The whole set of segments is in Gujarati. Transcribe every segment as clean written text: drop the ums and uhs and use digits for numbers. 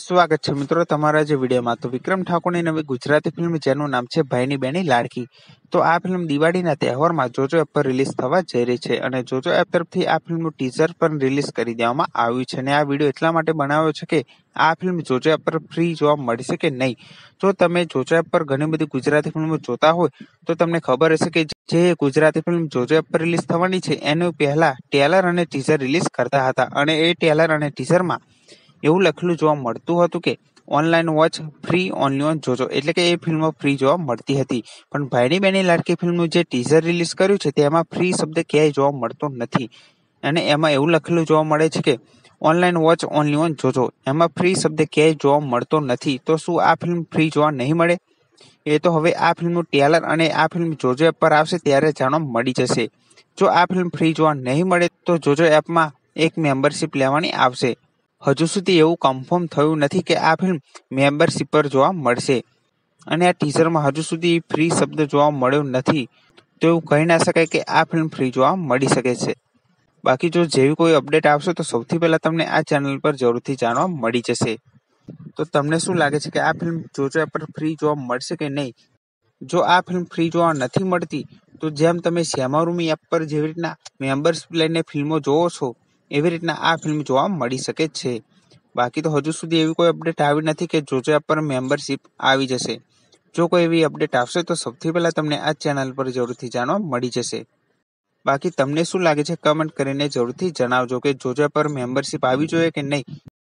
સ્વાગત છે મિત્રો તમારા જે વિડીયોમાં। તો વિક્રમ ઠાકોરની નવી ગુજરાતી ફિલ્મ જેનું નામ છે ભાઈની બેની લાડકી। તો આ ફિલ્મ દિવાળીના તહેવારમાં જોજો એપ પર રિલીઝ થવા જઈ રહી છે અને જોજો એપ તરફથી આ ફિલ્મનું ટીઝર પણ રિલીઝ કરી દેવામાં આવ્યું છે અને આ વિડીયો એટલા માટે બનાવ્યો છે કે આ ફિલ્મ જોજો એપ પર ફ્રી જોવા મળશે કે નહીં। જો તમે જોજો એપ પર ઘણી બધી ગુજરાતી ફિલ્મો જોતા હોય તો તમને ખબર હશે કે જે ગુજરાતી ફિલ્મ જોજો એપ પર રિલીઝ થવાની છે એનું પહેલા ટ્રેલર અને ટીઝર રિલીઝ કરતા હતા અને એ ટ્રેલર અને ટીઝરમાં એવું લખેલું જોવા મળતું હતું કે online watch free only on Jojo, એટલે કે એ ફિલ્મ ફ્રી જોવા મળતી હતી। પણ ભાઈની બેની લાડકી ફિલ્મનું જે ટીઝર રિલીઝ કર્યું છે તેમાં ફ્રી શબ્દ ક્યાંય જોવા મળતો નથી અને એમાં એવું લખેલું જોવા મળે છે કે ઓનલાઈન વોચ ઓનલી ઓન જોજો, એમાં ફ્રી શબ્દ ક્યાંય જોવા મળતો નથી। તો શું આ ફિલ્મ ફ્રી જોવા નહીં મળે? એ તો હવે આ ફિલ્મનું ટ્રેલર અને આ ફિલ્મ જોજો એપ પર આવશે ત્યારે જાણવા મળી જશે। જો આ ફિલ્મ ફ્રી જોવા નહીં મળે તો જોજો એપમાં એક મેમ્બરશિપ લેવાની આવશે। હજુ સુધી એવું કન્ફર્મ થયું નથી કે આ ફિલ્મ મેમ્બરશિપ પર જોવા મળશે અને આ ટીઝરમાં હજુ સુધી ફ્રી શબ્દ જોવા મળ્યો નથી, તો એવું કહી ના શકાય કે આ ફિલ્મ ફ્રી જોવા મળી શકે છે। બાકી જો જેવી કોઈ અપડેટ આવશે તો સૌથી પહેલા તમને આ ચેનલ પર જરૂરથી જાણવા મળી જશે। તો તમને શું લાગે છે કે આ ફિલ્મ જોજો એપ પર ફ્રી જોવા મળશે કે નહીં? જો આ ફિલ્મ ફ્રી જોવા નથી મળતી તો જેમ તમે સેમારૂમી એપ પર જેવી રીતના મેમ્બરશિપ લઈને ફિલ્મો જોવો છો એવી રીતના આ ફિલ્મ જોવા મળી શકે છે। બાકી તો હજુ સુધી એવી કોઈ અપડેટ આવી નથી કે જોજો એપ પર મેમ્બરશિપ આવી જશે। જો કોઈ એવી અપડેટ આવશે તો સૌથી પહેલા તમને આ ચેનલ પર જરૂરથી જાણવા મળી જશે। બાકી તમને શું લાગે છે કમેન્ટ કરીને જરૂરથી જણાવજો કે જોજો એપ પર મેમ્બરશિપ આવી જોઈએ કે નહીં,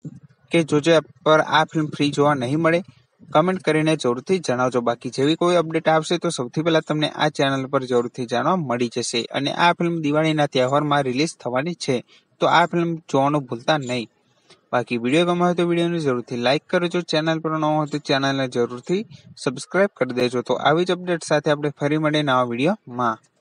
કે જોજો એપ પર આ ફિલ્મ ફ્રી જોવા નહીં મળે? કમેન્ટ કરીને જરૂરથી જણાવજો। બાકી જેવી કોઈ અપડેટ આવશે તો સૌથી પહેલા તમને આ ચેનલ પર જરૂરથી જાણવા મળી જશે અને આ ફિલ્મ દિવાળીના તહેવારમાં રિલીઝ થવાની છે, તો આ ફિલ્મ જોવાનું ભૂલતા નહીં। બાકી વિડીયો ગમ્યો હોય તો વિડીયોને જરૂરથી લાઇક કરજો, ચેનલ પર નવો હોય તો ચેનલને જરૂરથી સબસ્ક્રાઇબ કરી દેજો। તો આવી જ અપડેટ સાથે આપણે ફરી મળીએ નવા વિડીયોમાં।